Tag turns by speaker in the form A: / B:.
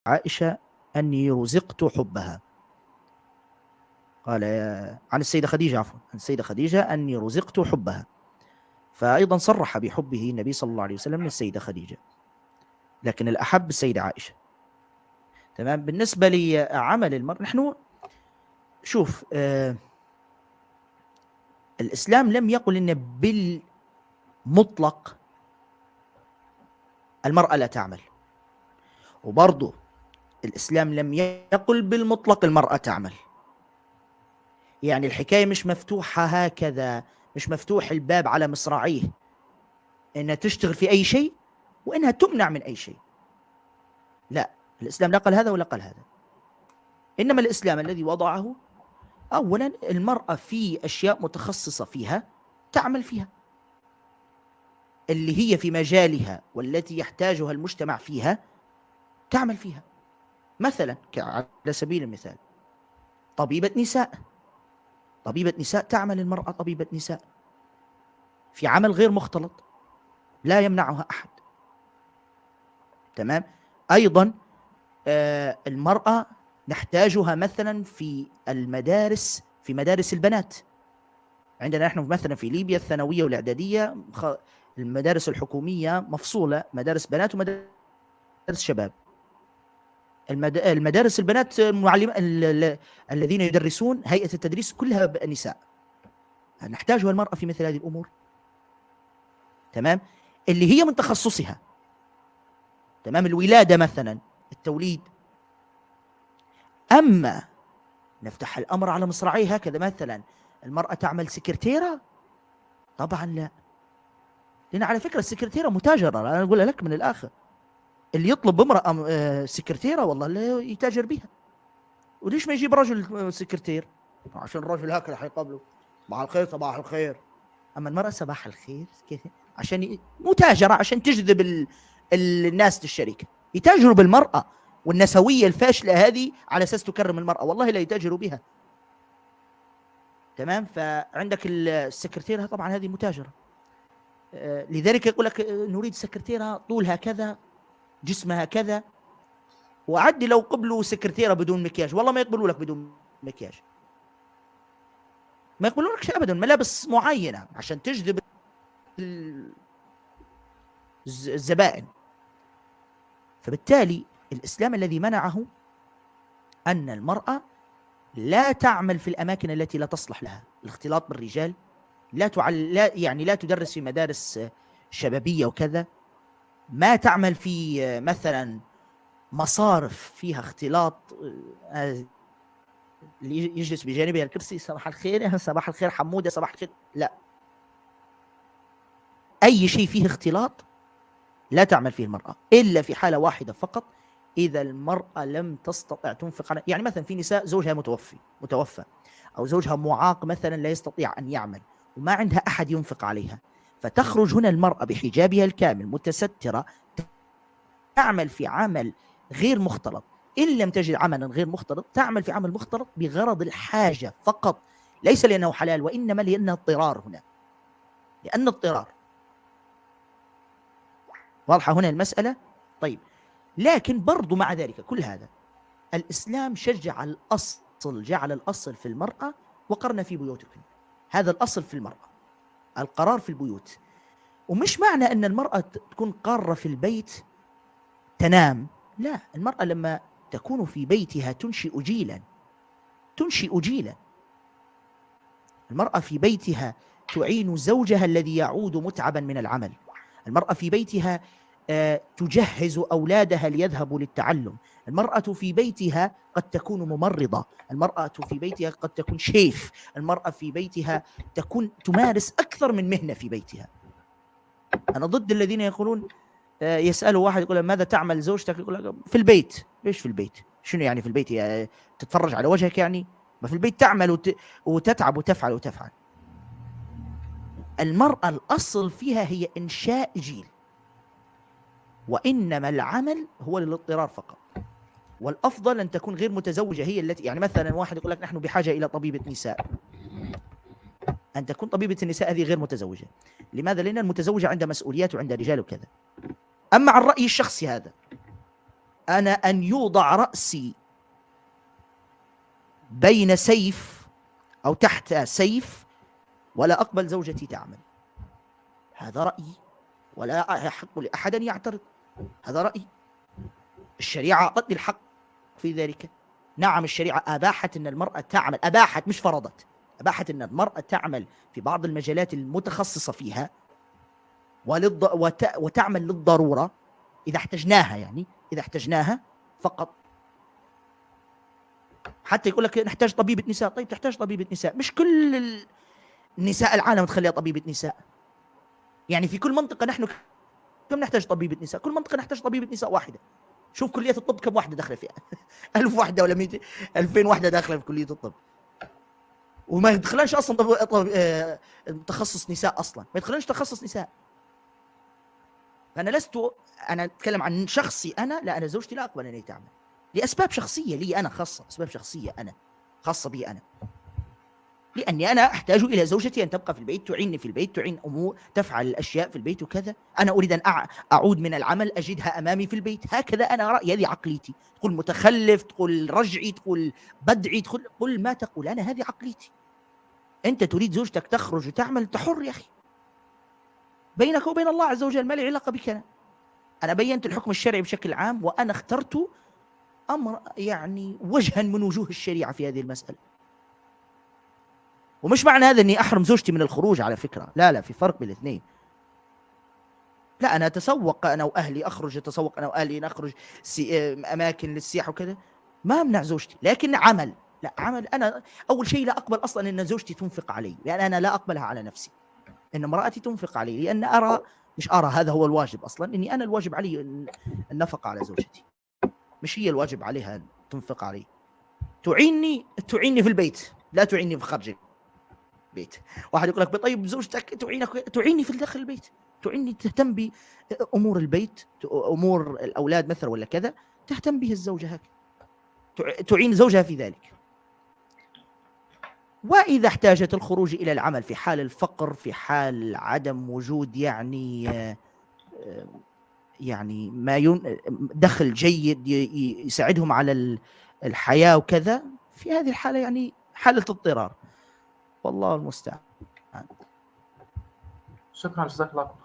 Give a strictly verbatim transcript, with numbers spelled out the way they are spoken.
A: عائشة أني رزقت حبها. قال عن السيدة خديجة عفوا عن السيدة خديجة أني رزقت حبها، فأيضا صرح بحبه النبي صلى الله عليه وسلم للسيدة خديجة، لكن الأحب السيدة عائشة. تمام. بالنسبة لعمل المرء، نحن شوف آه الإسلام لم يقل إن بالمطلق المرأة لا تعمل، وبرضه الإسلام لم يقل بالمطلق المرأة تعمل. يعني الحكاية مش مفتوحة هكذا، مش مفتوح الباب على مصراعيه إنها تشتغل في أي شيء وإنها تمنع من أي شيء. لا، الإسلام لا قال هذا ولا قال هذا. إنما الإسلام الذي وضعه أولا المرأة في أشياء متخصصة فيها تعمل فيها، اللي هي في مجالها والتي يحتاجها المجتمع فيها تعمل فيها. مثلا على سبيل المثال طبيبة نساء، طبيبة نساء تعمل المرأة طبيبة نساء في عمل غير مختلط لا يمنعها أحد. تمام. أيضا آه المرأة نحتاجها مثلا في المدارس، في مدارس البنات. عندنا نحن مثلا في ليبيا الثانوية والإعدادية المدارس الحكومية مفصولة، مدارس بنات ومدارس شباب. المدارس البنات المعلم الذين يدرسون هيئة التدريس كلها نساء، نحتاجها المرأة في مثل هذه الأمور. تمام. اللي هي من تخصصها. تمام. الولادة مثلا، التوليد. أما نفتح الأمر على مصراعيه هكذا، مثلا المرأة تعمل سكرتيرة؟ طبعا لا، لأن على فكرة السكرتيرة متاجرة. أنا أقول لك من الآخر، اللي يطلب امرأة سكرتيرة والله لا يتاجر بها. وليش ما يجيب رجل سكرتير؟ عشان الرجل هكذا حيقابله صباح الخير صباح الخير. أما المرأة صباح الخير عشان متاجرة، عشان تجذب ال... الناس للشركة. يتاجروا بالمرأة والنسوية الفاشلة هذه على أساس تكرم المرأة، والله لا يتاجروا بها. تمام. فعندك السكرتيرة طبعا هذه متاجرة. آه لذلك يقول لك نريد سكرتيرة طولها كذا، جسمها كذا. وعدي لو قبلوا سكرتيرة بدون مكياج والله ما يقبلوا لك بدون مكياج، ما يقبلوا لك ابدا. ملابس معينة عشان تجذب الزبائن. فبالتالي الإسلام الذي منعه أن المرأة لا تعمل في الأماكن التي لا تصلح لها، الاختلاط بالرجال، لا تعل... لا يعني لا تدرس في مدارس شبابية وكذا، ما تعمل في مثلا مصارف فيها اختلاط اللي يجلس بجانبها الكرسي صباح الخير صباح الخير حمودة صباح الخير، لا، أي شيء فيه اختلاط لا تعمل فيه المرأة إلا في حالة واحدة فقط، إذا المرأة لم تستطع تنفق على، يعني مثلا في نساء زوجها متوفي متوفى أو زوجها معاق مثلا لا يستطيع أن يعمل وما عندها أحد ينفق عليها، فتخرج هنا المرأة بحجابها الكامل متسترة تعمل في عمل غير مختلط. إن لم تجد عملا غير مختلط تعمل في عمل مختلط بغرض الحاجة فقط، ليس لأنه حلال وإنما لأنه اضطرار. هنا لأن اضطرار. واضحة هنا المسألة؟ طيب، لكن برضو مع ذلك كل هذا الإسلام شجع الأصل، جعل الأصل في المرأة وقرن في بيوتكم. هذا الأصل في المرأة، القرار في البيوت. ومش معنى أن المرأة تكون قارة في البيت تنام، لا، المرأة لما تكون في بيتها تنشئ جيلا، تنشئ جيلا. المرأة في بيتها تعين زوجها الذي يعود متعبا من العمل. المرأة في بيتها تجهز أولادها ليذهبوا للتعلم. المرأة في بيتها قد تكون ممرضة، المرأة في بيتها قد تكون شيف، المرأة في بيتها تكون تمارس أكثر من مهنة في بيتها. أنا ضد الذين يقولون يسألوا واحد يقول ماذا تعمل زوجتك، يقول في البيت. ليش في البيت؟ شنو يعني في البيت؟ يعني تتفرج على وجهك؟ يعني ما في البيت تعمل وت... وتتعب وتفعل وتفعل. المرأة الأصل فيها هي إنشاء جيل، وإنما العمل هو للاضطرار فقط. والأفضل أن تكون غير متزوجة هي التي، يعني مثلا واحد يقول لك نحن بحاجة إلى طبيبة نساء، أن تكون طبيبة النساء هذه غير متزوجة. لماذا؟ لأن المتزوجة عندها مسؤوليات وعندها رجال وكذا. أما عن رأيي الشخصي هذا، أنا أن يوضع رأسي بين سيف أو تحت سيف ولا أقبل زوجتي تعمل. هذا رأيي ولا يحق لأحد أن يعترض، هذا رأيي. الشريعة أعطتني الحق في ذلك. نعم الشريعة أباحت أن المرأة تعمل، أباحت مش فرضت، أباحت أن المرأة تعمل في بعض المجالات المتخصصة فيها وللض... وت... وتعمل للضرورة إذا احتجناها، يعني إذا احتجناها فقط. حتى يقول لك نحتاج طبيبة نساء، طيب تحتاج طبيبة نساء، مش كل النساء العالم تخليها طبيبة نساء. يعني في كل منطقة نحن كم نحتاج طبيبة نساء؟ كل منطقة نحتاج طبيبة نساء واحدة. شوف كلية الطب كم واحدة داخلة فيها؟ ألف واحدة ولا مئتين ألفين واحدة داخلة في كلية الطب، وما يدخلنش أصلا طب... طب... آه... تخصص نساء أصلا، ما يدخلنش تخصص نساء. أنا لست، أنا أتكلم عن شخصي أنا، لا أنا زوجتي لا أقبل أن هي تعمل لأسباب شخصية لي أنا خاصة، أسباب شخصية أنا خاصة بي أنا، لأني أنا أحتاج إلى زوجتي أن تبقى في البيت، تعيني في البيت، تعين أمور، تفعل الأشياء في البيت وكذا. أنا أريد أن أعود من العمل أجدها أمامي في البيت، هكذا أنا رأيي، هذه عقليتي. تقول متخلف، تقول رجعي، تقول بدعي، تقول قل ما تقول، أنا هذه عقليتي. أنت تريد زوجتك تخرج وتعمل، أنت حر يا أخي، بينك وبين الله عز وجل، ما لي علاقة بك أنا. أنا بينت الحكم الشرعي بشكل عام، وأنا اخترت أمر يعني وجها من وجوه الشريعة في هذه المسألة. ومش معنى هذا أني أحرم زوجتي من الخروج على فكرة، لا لا، في فرق بين الاثنين. لا أنا أتسوق أنا وأهلي، أخرج أتسوق أنا وأهلي، نخرج أماكن للسياحة وكذا، ما أمنع زوجتي. لكن عمل، لا عمل، أنا أول شيء لا أقبل أصلا أن زوجتي تنفق علي، لأن أنا لا أقبلها على نفسي أن امرأتي تنفق علي، لأن أرى، مش أرى، هذا هو الواجب أصلا، أني أنا الواجب علي النفقة على زوجتي، مش هي الواجب عليها أن تنفق علي. تعيني تعيني في البيت، لا تعيني في خارج البيت. واحد يقول لك طيب زوجتك تعينك، تعيني في داخل البيت، تعيني تهتم بأمور البيت، أمور الأولاد مثلا ولا كذا، تهتم به الزوجة هكذا، تعين زوجها في ذلك. وإذا احتاجت الخروج إلى العمل في حال الفقر، في حال عدم وجود يعني يعني ما ين... دخل جيد يساعدهم على الحياة وكذا، في هذه الحالة يعني حالة اضطرار، والله المستعان.
B: شكرا، جزاك الله